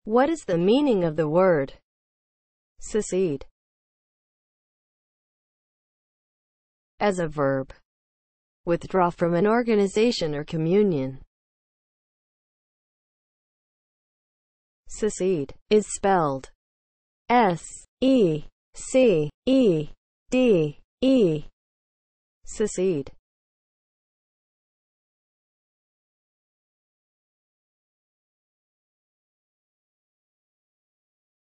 What is the meaning of the word secede? As a verb, withdraw from an organization or communion. Secede is spelled S-E-C-E-D-E. Secede.